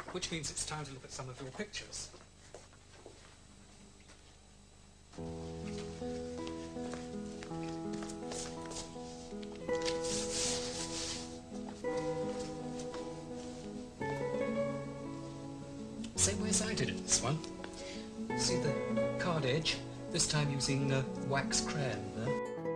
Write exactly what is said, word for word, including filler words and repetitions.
which means it's time to look at some of your pictures. Same way as I did it, this one. See the card edge? This time using uh, wax crayon there.